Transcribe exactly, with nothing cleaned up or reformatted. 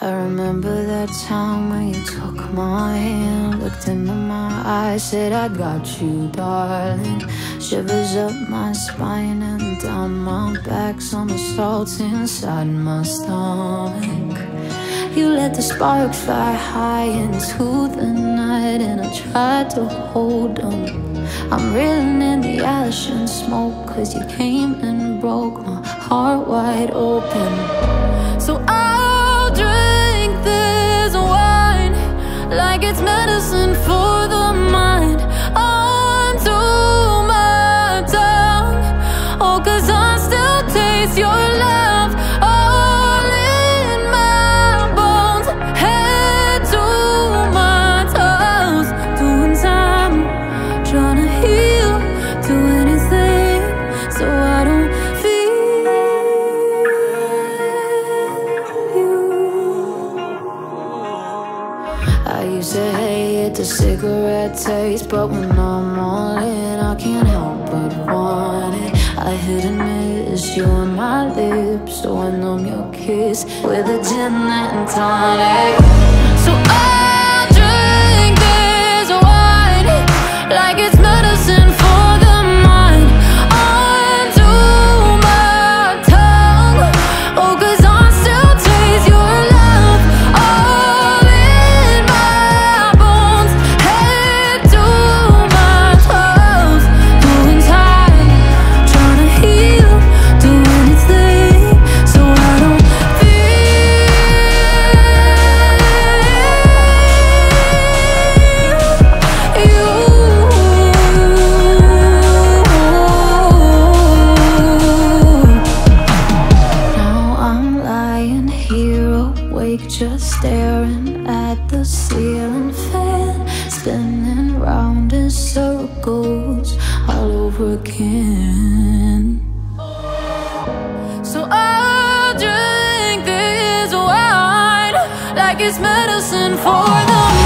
I remember that time when you took my hand, looked into my eyes, said I got you, darling. Shivers up my spine and down my back, somersaults inside my stomach. You let the spark fly high into the night, and I tried to hold on. I'm reeling in the ash and smoke, cause you came and broke my heart wide open. So I'll drink this wine like it's medicine for the mind, onto my tongue. Oh, cause I still taste your love all in my bones, head to my toes. Doing time, trying to heal, do anything so I don't feel you. I used to hate the cigarette taste, but when I'm all in, I can't help but want it. I hit and miss you on my lips, so I numb your kiss with a gin and tonic. So I'll drink this wine like it's medicine for the mind, onto my tongue. Oh, cause I still taste your love all in my bones, head to my toes. Doing time, trying to heal, do anything so I don't feel you. Now I'm lying here awake, just staring at the ceiling fan, spinning round in circles all over again. So I'll drink this wine like it's medicine for the